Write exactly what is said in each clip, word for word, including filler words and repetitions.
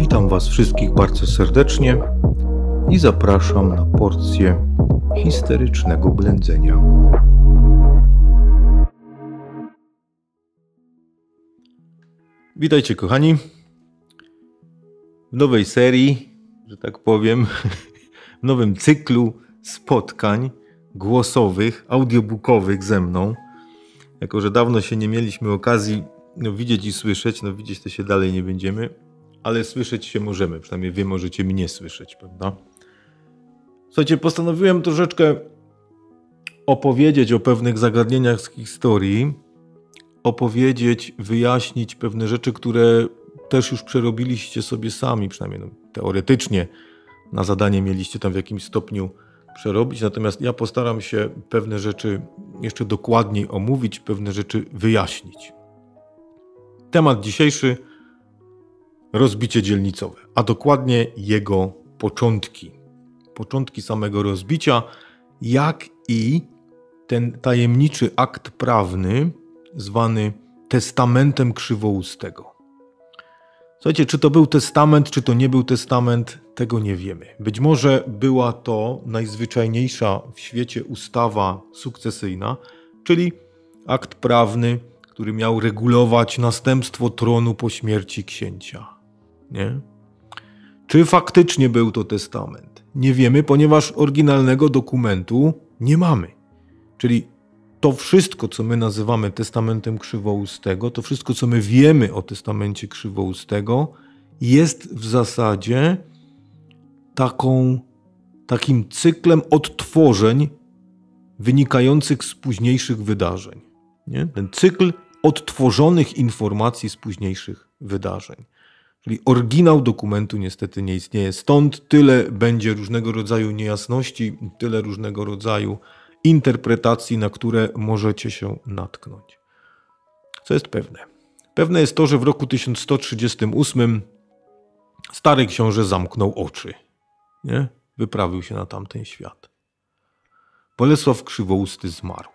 Witam Was wszystkich bardzo serdecznie i zapraszam na porcję histerycznego blędzenia. Witajcie kochani w nowej serii, że tak powiem, w nowym cyklu spotkań głosowych, audiobookowych ze mną. Jako że dawno się nie mieliśmy okazji no, widzieć i słyszeć, no widzieć to się dalej nie będziemy, ale słyszeć się możemy, przynajmniej wy możecie mnie słyszeć, prawda? Słuchajcie, postanowiłem troszeczkę opowiedzieć o pewnych zagadnieniach z historii, opowiedzieć, wyjaśnić pewne rzeczy, które też już przerobiliście sobie sami, przynajmniej no, teoretycznie na zadanie mieliście tam w jakimś stopniu przerobić, natomiast ja postaram się pewne rzeczy jeszcze dokładniej omówić, pewne rzeczy wyjaśnić. Temat dzisiejszy: rozbicie dzielnicowe, a dokładnie jego początki. Początki samego rozbicia, jak i ten tajemniczy akt prawny zwany testamentem Krzywoustego. Słuchajcie, czy to był testament, czy to nie był testament, tego nie wiemy. Być może była to najzwyczajniejsza w świecie ustawa sukcesyjna, czyli akt prawny, który miał regulować następstwo tronu po śmierci księcia. Nie? Czy faktycznie był to testament? Nie wiemy, ponieważ oryginalnego dokumentu nie mamy. Czyli to wszystko, co my nazywamy testamentem Krzywoustego, to wszystko, co my wiemy o testamencie Krzywoustego, jest w zasadzie taką, takim cyklem odtworzeń wynikających z późniejszych wydarzeń. Nie? Ten cykl odtworzonych informacji z późniejszych wydarzeń. Czyli oryginał dokumentu niestety nie istnieje. Stąd tyle będzie różnego rodzaju niejasności, tyle różnego rodzaju interpretacji, na które możecie się natknąć. Co jest pewne? Pewne jest to, że w roku tysiąc sto trzydziestym ósmym stary książę zamknął oczy. Nie? Wyprawił się na tamten świat. Bolesław Krzywousty zmarł.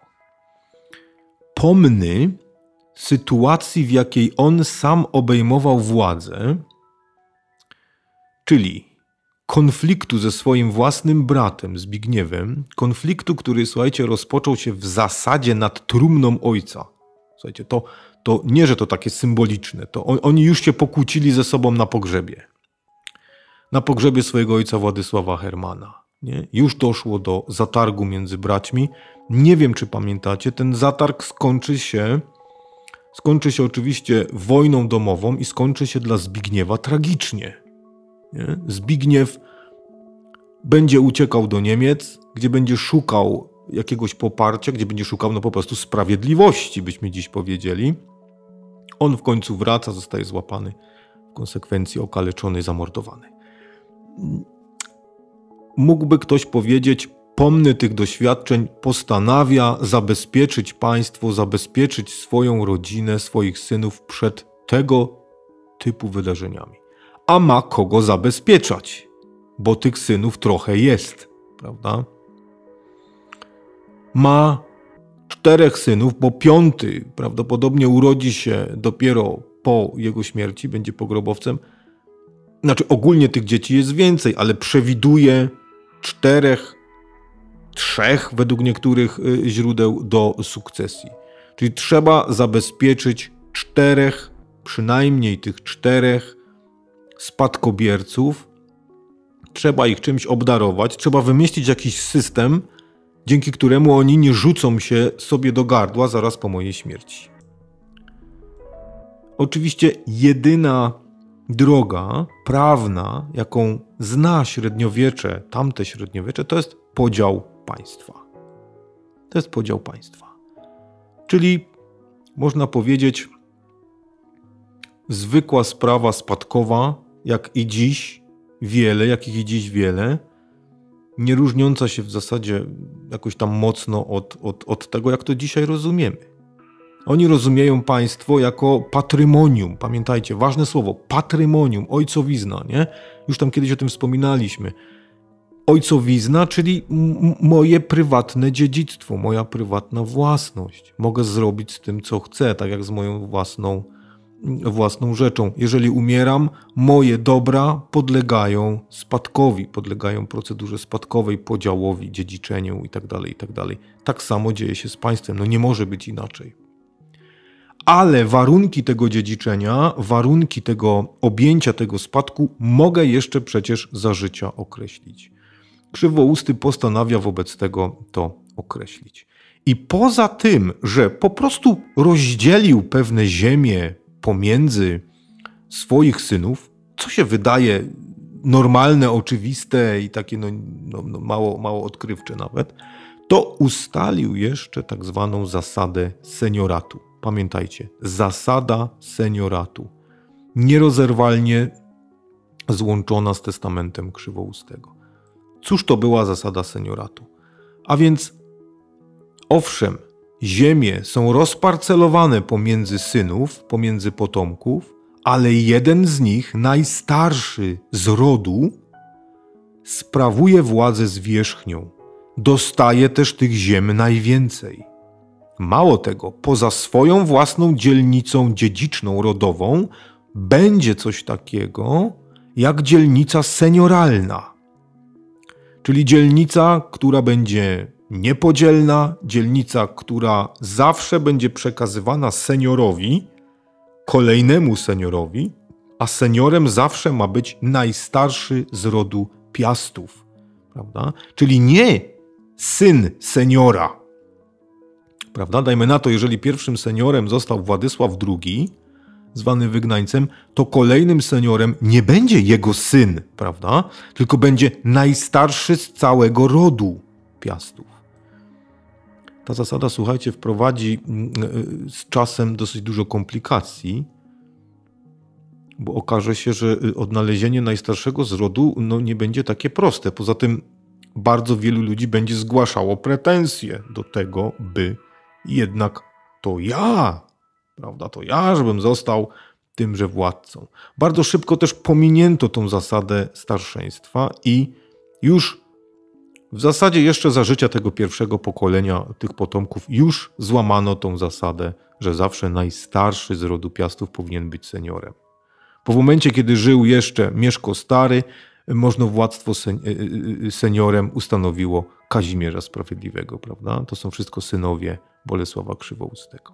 Pomny sytuacji, w jakiej on sam obejmował władzę, czyli konfliktu ze swoim własnym bratem Zbigniewem, konfliktu, który, słuchajcie, rozpoczął się w zasadzie nad trumną ojca. Słuchajcie, to, to nie, że to takie symboliczne, to on, oni już się pokłócili ze sobą na pogrzebie. Na pogrzebie swojego ojca Władysława Hermana. Nie? Już doszło do zatargu między braćmi. Nie wiem, czy pamiętacie, ten zatarg skończy się, skończy się oczywiście wojną domową i skończy się dla Zbigniewa tragicznie. Nie? Zbigniew będzie uciekał do Niemiec, gdzie będzie szukał jakiegoś poparcia, gdzie będzie szukał no po prostu sprawiedliwości, byśmy dziś powiedzieli. On w końcu wraca, zostaje złapany, w konsekwencji okaleczony, zamordowany. Mógłby ktoś powiedzieć, pomny tych doświadczeń, postanawia zabezpieczyć państwo, zabezpieczyć swoją rodzinę, swoich synów przed tego typu wydarzeniami. A ma kogo zabezpieczać, bo tych synów trochę jest, prawda? Ma czterech synów, bo piąty prawdopodobnie urodzi się dopiero po jego śmierci, będzie pogrobowcem. Znaczy ogólnie tych dzieci jest więcej, ale przewiduje czterech, trzech według niektórych źródeł do sukcesji. Czyli trzeba zabezpieczyć czterech, przynajmniej tych czterech spadkobierców, trzeba ich czymś obdarować, trzeba wymyślić jakiś system, dzięki któremu oni nie rzucą się sobie do gardła zaraz po mojej śmierci. Oczywiście jedyna droga prawna, jaką zna średniowiecze, tamte średniowiecze, to jest podział państwa. To jest podział państwa. Czyli można powiedzieć zwykła sprawa spadkowa, jak i dziś wiele, jakich i dziś wiele, nie różniąca się w zasadzie jakoś tam mocno od, od, od tego, jak to dzisiaj rozumiemy. Oni rozumieją państwo jako patrymonium. Pamiętajcie, ważne słowo, patrymonium, ojcowizna, nie? Już tam kiedyś o tym wspominaliśmy. Ojcowizna, czyli m- moje prywatne dziedzictwo, moja prywatna własność. Mogę zrobić z tym, co chcę, tak jak z moją własną własną rzeczą. Jeżeli umieram, moje dobra podlegają spadkowi, podlegają procedurze spadkowej, podziałowi, dziedziczeniu itd., itd. Tak samo dzieje się z państwem. No nie może być inaczej. Ale warunki tego dziedziczenia, warunki tego objęcia tego spadku mogę jeszcze przecież za życia określić. Krzywousty postanawia wobec tego to określić. I poza tym, że po prostu rozdzielił pewne ziemie pomiędzy swoich synów, co się wydaje normalne, oczywiste i takie no, no, no mało, mało odkrywcze nawet, to ustalił jeszcze tak zwaną zasadę senioratu. Pamiętajcie, zasada senioratu, nierozerwalnie złączona z testamentem Krzywoustego. Cóż to była zasada senioratu? A więc owszem, ziemie są rozparcelowane pomiędzy synów, pomiędzy potomków, ale jeden z nich, najstarszy z rodu, sprawuje władzę zwierzchnią. Dostaje też tych ziem najwięcej. Mało tego, poza swoją własną dzielnicą dziedziczną rodową będzie coś takiego jak dzielnica senioralna. Czyli dzielnica, która będzie niepodzielna, dzielnica, która zawsze będzie przekazywana seniorowi, kolejnemu seniorowi, a seniorem zawsze ma być najstarszy z rodu Piastów. Prawda? Czyli nie syn seniora. Prawda? Dajmy na to, jeżeli pierwszym seniorem został Władysław drugi, zwany wygnańcem, to kolejnym seniorem nie będzie jego syn, prawda? Tylko będzie najstarszy z całego rodu Piastów. Ta zasada, słuchajcie, wprowadzi z czasem dosyć dużo komplikacji, bo okaże się, że odnalezienie najstarszego z rodu no, nie będzie takie proste. Poza tym bardzo wielu ludzi będzie zgłaszało pretensje do tego, by jednak to ja, prawda, to ja, żebym został tymże władcą. Bardzo szybko też pominięto tą zasadę starszeństwa i już w zasadzie jeszcze za życia tego pierwszego pokolenia tych potomków już złamano tą zasadę, że zawsze najstarszy z rodu Piastów powinien być seniorem. Po momencie, kiedy żył jeszcze Mieszko Stary, możnowładztwo seniorem ustanowiło Kazimierza Sprawiedliwego, prawda? To są wszystko synowie Bolesława Krzywoustego.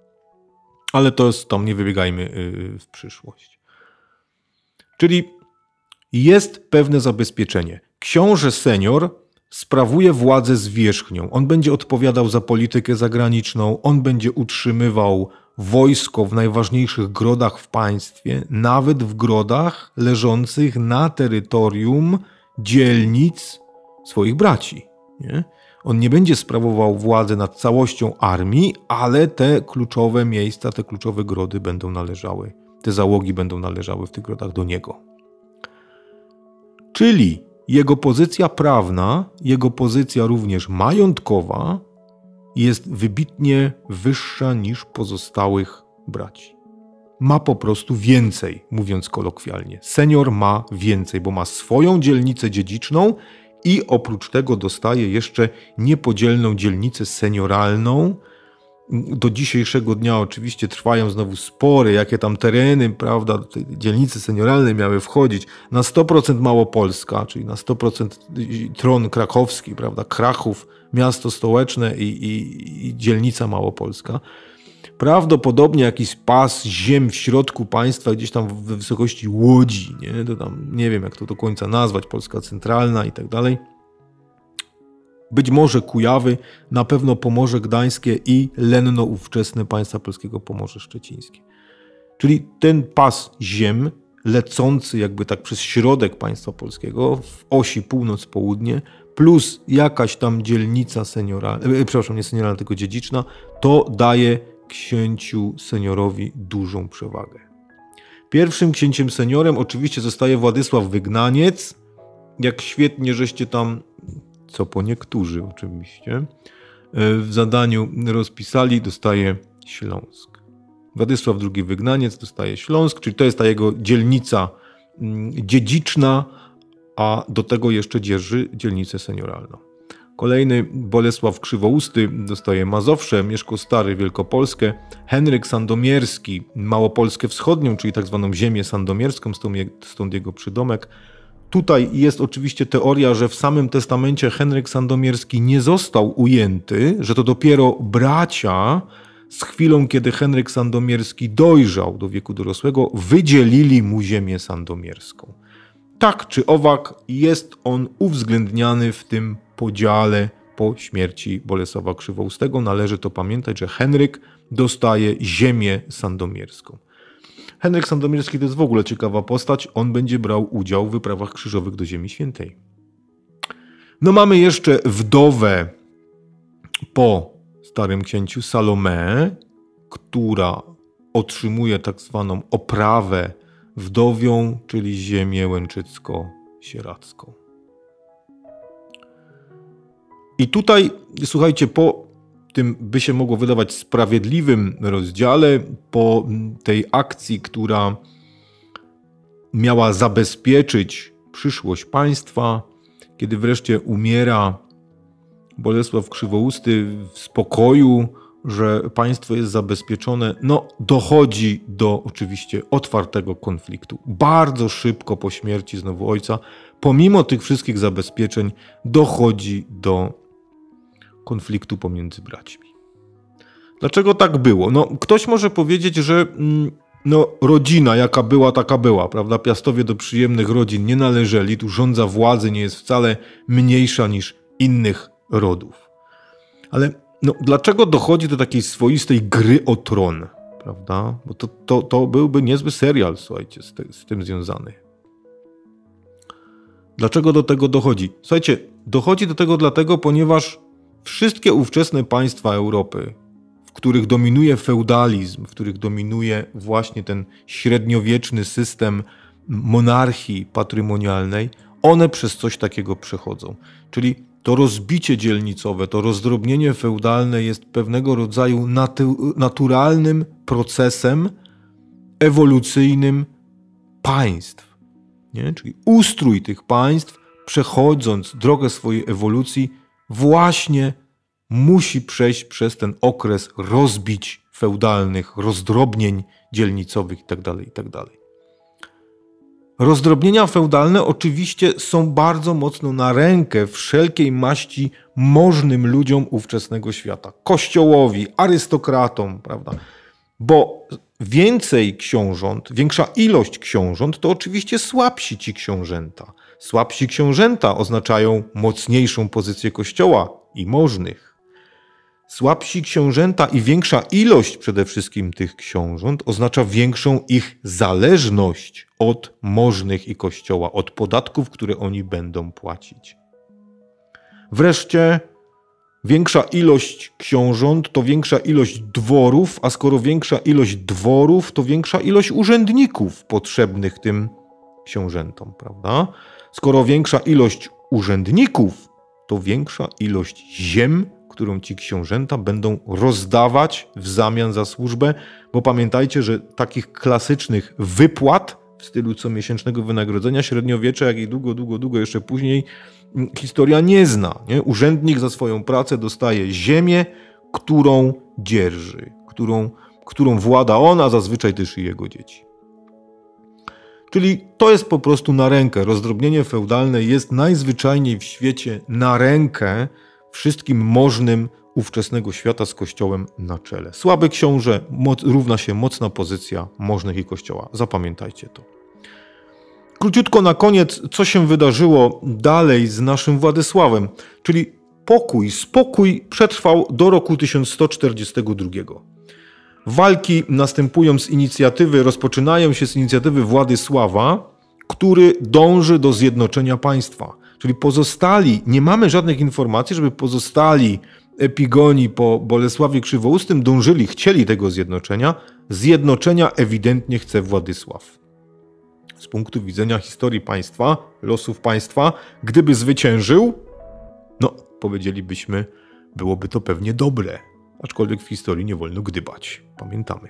Ale to jest, tam nie wybiegajmy w przyszłość. Czyli jest pewne zabezpieczenie. Książę senior sprawuje władzę zwierzchnią. On będzie odpowiadał za politykę zagraniczną, on będzie utrzymywał wojsko w najważniejszych grodach w państwie, nawet w grodach leżących na terytorium dzielnic swoich braci. Nie? On nie będzie sprawował władzy nad całością armii, ale te kluczowe miejsca, te kluczowe grody będą należały, te załogi będą należały w tych grodach do niego. Czyli jego pozycja prawna, jego pozycja również majątkowa jest wybitnie wyższa niż pozostałych braci. Ma po prostu więcej, mówiąc kolokwialnie. Senior ma więcej, bo ma swoją dzielnicę dziedziczną i oprócz tego dostaje jeszcze niepodzielną dzielnicę senioralną. Do dzisiejszego dnia oczywiście trwają znowu spory, jakie tam tereny, prawda, te dzielnice senioralne miały wchodzić. Na sto procent Małopolska, czyli na sto procent tron krakowski, prawda, Krachów, miasto stołeczne i, i, i dzielnica Małopolska. Prawdopodobnie jakiś pas ziem w środku państwa, gdzieś tam w wysokości Łodzi, nie? To tam nie wiem, jak to do końca nazwać, Polska Centralna i tak dalej. Być może Kujawy, na pewno Pomorze Gdańskie i Lenno ówczesne państwa polskiego Pomorze Szczecińskie. Czyli ten pas ziem lecący jakby tak przez środek państwa polskiego w osi północ-południe plus jakaś tam dzielnica senioralna, e, przepraszam, nie senioralna, tylko dziedziczna, to daje księciu seniorowi dużą przewagę. Pierwszym księciem seniorem oczywiście zostaje Władysław Wygnaniec. Jak świetnie żeście tam, co po niektórzy oczywiście, w zadaniu rozpisali, dostaje Śląsk. Władysław drugi Wygnaniec dostaje Śląsk, czyli to jest ta jego dzielnica dziedziczna, a do tego jeszcze dzierży dzielnicę senioralną. Kolejny Bolesław Krzywousty dostaje Mazowsze, Mieszko Stary Wielkopolskę, Henryk Sandomierski Małopolskę Wschodnią, czyli tak zwaną ziemię sandomierską, stąd jego przydomek. Tutaj jest oczywiście teoria, że w samym testamencie Henryk Sandomierski nie został ujęty, że to dopiero bracia z chwilą, kiedy Henryk Sandomierski dojrzał do wieku dorosłego, wydzielili mu ziemię sandomierską. Tak czy owak jest on uwzględniany w tym podziale po śmierci Bolesława Krzywoustego. Należy to pamiętać, że Henryk dostaje ziemię sandomierską. Henryk Sandomierski to jest w ogóle ciekawa postać. On będzie brał udział w wyprawach krzyżowych do Ziemi Świętej. No mamy jeszcze wdowę po starym księciu Salomę, która otrzymuje tak zwaną oprawę wdowią, czyli ziemię łęczycko-sieradzką. I tutaj, słuchajcie, po tym by się mogło wydawać sprawiedliwym rozdziale, po tej akcji, która miała zabezpieczyć przyszłość państwa, kiedy wreszcie umiera Bolesław Krzywousty w spokoju, że państwo jest zabezpieczone, no dochodzi do oczywiście otwartego konfliktu. Bardzo szybko po śmierci znowu ojca, pomimo tych wszystkich zabezpieczeń, dochodzi do konfliktu pomiędzy braćmi. Dlaczego tak było? No, ktoś może powiedzieć, że no, rodzina jaka była, taka była, prawda? Piastowie do przyjemnych rodzin nie należeli, tu rządza władzy nie jest wcale mniejsza niż innych rodów. Ale no, dlaczego dochodzi do takiej swoistej gry o tron, prawda? Bo to, to, to byłby niezły serial, słuchajcie, z, te, z tym związany. Dlaczego do tego dochodzi? Słuchajcie, dochodzi do tego dlatego, ponieważ wszystkie ówczesne państwa Europy, w których dominuje feudalizm, w których dominuje właśnie ten średniowieczny system monarchii patrymonialnej, one przez coś takiego przechodzą. Czyli to rozbicie dzielnicowe, to rozdrobnienie feudalne jest pewnego rodzaju natu naturalnym procesem ewolucyjnym państw. Nie? Czyli ustrój tych państw, przechodząc drogę swojej ewolucji, właśnie musi przejść przez ten okres rozbić feudalnych, rozdrobnień dzielnicowych itd., itd. Rozdrobnienia feudalne oczywiście są bardzo mocno na rękę wszelkiej maści możnym ludziom ówczesnego świata. Kościołowi, arystokratom, prawda? Bo więcej książąt, większa ilość książąt to oczywiście słabsi ci książęta. Słabsi książęta oznaczają mocniejszą pozycję kościoła i możnych. Słabsi książęta i większa ilość przede wszystkim tych książąt oznacza większą ich zależność od możnych i kościoła, od podatków, które oni będą płacić. Wreszcie większa ilość książąt to większa ilość dworów, a skoro większa ilość dworów, to większa ilość urzędników potrzebnych tym książętom, prawda? Skoro większa ilość urzędników, to większa ilość ziem, którą ci książęta będą rozdawać w zamian za służbę, bo pamiętajcie, że takich klasycznych wypłat w stylu comiesięcznego wynagrodzenia średniowiecze, jak i długo, długo, długo jeszcze później historia nie zna. Nie? Urzędnik za swoją pracę dostaje ziemię, którą dzierży, którą, którą włada on, a zazwyczaj też i jego dzieci. Czyli to jest po prostu na rękę. Rozdrobnienie feudalne jest najzwyczajniej w świecie na rękę wszystkim możnym ówczesnego świata z kościołem na czele. Słaby książę równa się mocna pozycja możnych i kościoła. Zapamiętajcie to. Króciutko na koniec, co się wydarzyło dalej z naszym Władysławem, czyli pokój, spokój przetrwał do roku tysiąc sto czterdziestego drugiego. Walki następują z inicjatywy, rozpoczynają się z inicjatywy Władysława, który dąży do zjednoczenia państwa. Czyli pozostali, nie mamy żadnych informacji, żeby pozostali epigoni po Bolesławie Krzywoustym dążyli, chcieli tego zjednoczenia. Zjednoczenia ewidentnie chce Władysław. Z punktu widzenia historii państwa, losów państwa, gdyby zwyciężył, no powiedzielibyśmy, byłoby to pewnie dobre. Aczkolwiek w historii nie wolno gdybać. Pamiętamy.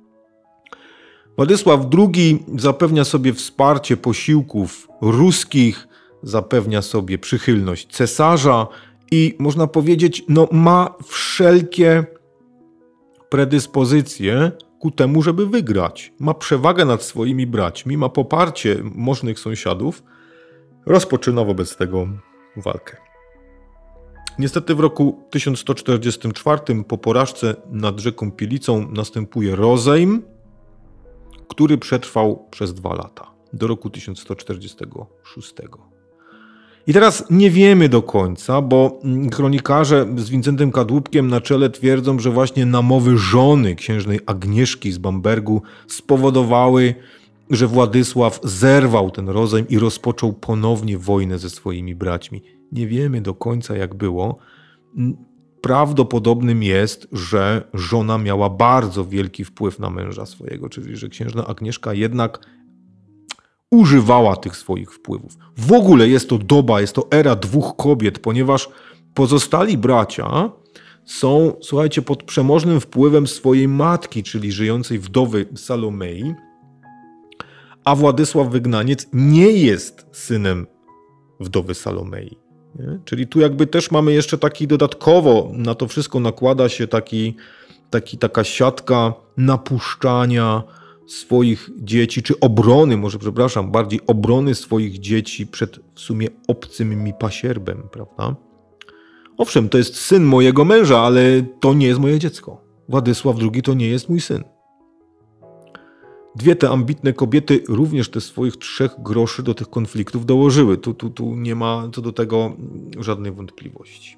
Władysław drugi zapewnia sobie wsparcie posiłków ruskich, zapewnia sobie przychylność cesarza i można powiedzieć, no ma wszelkie predyspozycje ku temu, żeby wygrać. Ma przewagę nad swoimi braćmi, ma poparcie możnych sąsiadów, rozpoczyna wobec tego walkę. Niestety w roku tysiąc sto czterdziestym czwartym po porażce nad rzeką Pilicą następuje rozejm, który przetrwał przez dwa lata, do roku tysiąc sto czterdziestego szóstego. I teraz nie wiemy do końca, bo kronikarze z Wincentem Kadłubkiem na czele twierdzą, że właśnie namowy żony księżnej Agnieszki z Bambergu spowodowały, że Władysław zerwał ten rozejm i rozpoczął ponownie wojnę ze swoimi braćmi. Nie wiemy do końca, jak było. Prawdopodobnym jest, że żona miała bardzo wielki wpływ na męża swojego, czyli że księżna Agnieszka jednak używała tych swoich wpływów. W ogóle jest to doba, jest to era dwóch kobiet, ponieważ pozostali bracia są, słuchajcie, pod przemożnym wpływem swojej matki, czyli żyjącej wdowy Salomei, a Władysław Wygnaniec nie jest synem wdowy Salomei. Nie? Czyli tu jakby też mamy jeszcze taki dodatkowo, na to wszystko nakłada się taki, taki, taka siatka napuszczania swoich dzieci, czy obrony, może przepraszam, bardziej obrony swoich dzieci przed w sumie obcym mi pasierbem, prawda? Owszem, to jest syn mojego męża, ale to nie jest moje dziecko. Władysław drugi to nie jest mój syn. Dwie te ambitne kobiety również te swoich trzech groszy do tych konfliktów dołożyły. Tu, tu, tu nie ma co do tego żadnej wątpliwości.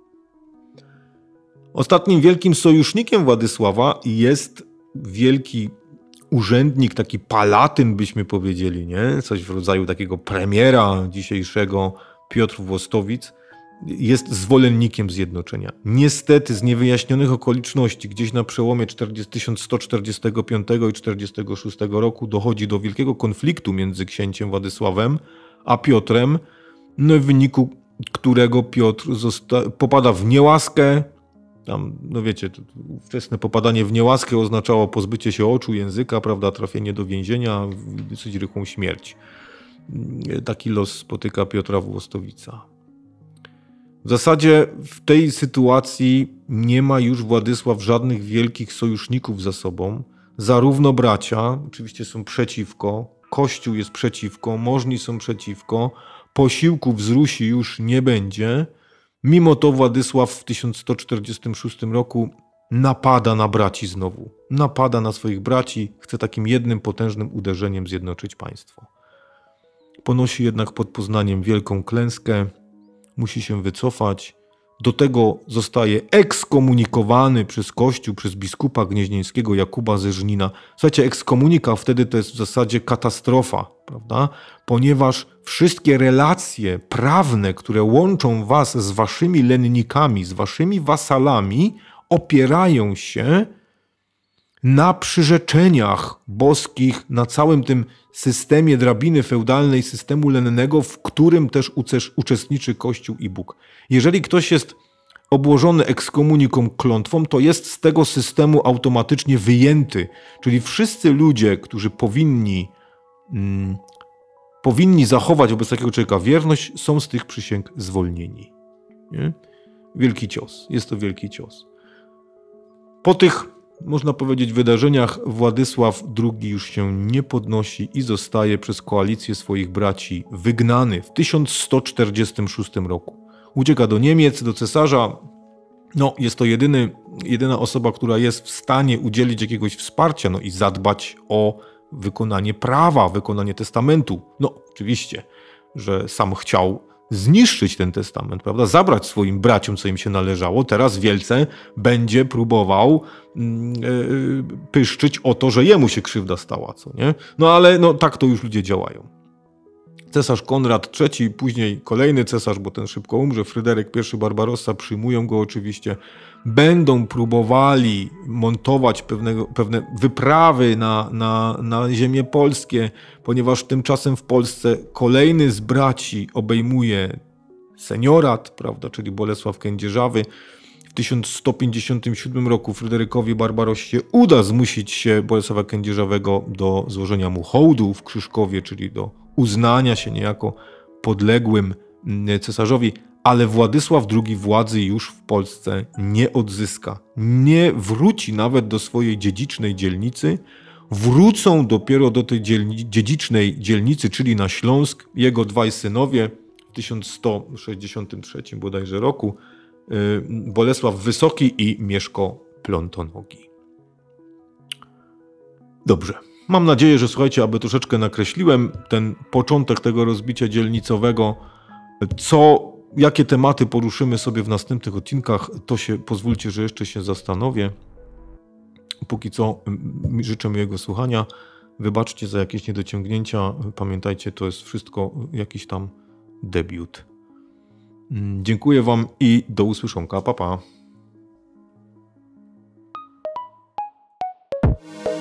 Ostatnim wielkim sojusznikiem Władysława jest wielki urzędnik, taki palatyn byśmy powiedzieli, nie? Coś w rodzaju takiego premiera dzisiejszego, Piotr Włostowic. Jest zwolennikiem zjednoczenia. Niestety z niewyjaśnionych okoliczności gdzieś na przełomie tysiąc sto czterdziestego piątego i czterdziestego szóstego roku dochodzi do wielkiego konfliktu między księciem Władysławem a Piotrem, no w wyniku którego Piotr zosta- popada w niełaskę. Tam, no wiecie, wczesne popadanie w niełaskę oznaczało pozbycie się oczu, języka, prawda, trafienie do więzienia, dosyć rychłą śmierć. Taki los spotyka Piotra Włostowica. W zasadzie w tej sytuacji nie ma już Władysław żadnych wielkich sojuszników za sobą. Zarówno bracia oczywiście są przeciwko, Kościół jest przeciwko, możni są przeciwko, posiłków z Rusi już nie będzie. Mimo to Władysław w tysiąc sto czterdziestym szóstym roku napada na braci znowu. Napada na swoich braci, chce takim jednym potężnym uderzeniem zjednoczyć państwo. Ponosi jednak pod Poznaniem wielką klęskę, musi się wycofać. Do tego zostaje ekskomunikowany przez Kościół, przez biskupa gnieźnieńskiego Jakuba ze Żnina. Słuchajcie, ekskomunika wtedy to jest w zasadzie katastrofa, prawda? Ponieważ wszystkie relacje prawne, które łączą was z waszymi lennikami, z waszymi wasalami, opierają się na przyrzeczeniach boskich, na całym tym systemie drabiny feudalnej, systemu lennego, w którym też uczestniczy Kościół i Bóg. Jeżeli ktoś jest obłożony ekskomuniką klątwą, to jest z tego systemu automatycznie wyjęty. Czyli wszyscy ludzie, którzy powinni, mm, powinni zachować wobec takiego człowieka wierność, są z tych przysięg zwolnieni. Nie? Wielki cios. Jest to wielki cios. Po tych, można powiedzieć, wydarzeniach Władysław drugi już się nie podnosi i zostaje przez koalicję swoich braci wygnany w tysiąc sto czterdziestym szóstym roku. Ucieka do Niemiec, do cesarza. No, jest to jedyny, jedyna osoba, która jest w stanie udzielić jakiegoś wsparcia, no i zadbać o wykonanie prawa, wykonanie testamentu. No, oczywiście, że sam chciał zniszczyć ten testament, prawda? Zabrać swoim braciom, co im się należało. Teraz wielce będzie próbował yy, pyszczyć o to, że jemu się krzywda stała, co nie? No ale no, tak to już ludzie działają. Cesarz Konrad trzeci, później kolejny cesarz, bo ten szybko umrze, Fryderyk pierwszy Barbarossa, przyjmują go oczywiście, będą próbowali montować pewnego, pewne wyprawy na, na, na ziemię polskie, ponieważ tymczasem w Polsce kolejny z braci obejmuje seniorat, prawda, czyli Bolesław Kędzierzawy. W tysiąc sto pięćdziesiątym siódmym roku Fryderykowi Barbarossie uda zmusić się Bolesława Kędzierzawego do złożenia mu hołdu w Krzyżkowie, czyli do uznania się niejako podległym cesarzowi, ale Władysław drugi władzy już w Polsce nie odzyska. Nie wróci nawet do swojej dziedzicznej dzielnicy. Wrócą dopiero do tej dzielni- dziedzicznej dzielnicy, czyli na Śląsk, jego dwaj synowie w tysiąc sto sześćdziesiątym trzecim bodajże roku, Bolesław Wysoki i Mieszko Plątonogi. Dobrze. Mam nadzieję, że słuchajcie, aby troszeczkę nakreśliłem ten początek tego rozbicia dzielnicowego, co, jakie tematy poruszymy sobie w następnych odcinkach, to się pozwólcie, że jeszcze się zastanowię. Póki co życzę miłego słuchania. Wybaczcie za jakieś niedociągnięcia. Pamiętajcie, to jest wszystko jakiś tam debiut. Dziękuję wam i do usłyszonka. Pa, pa.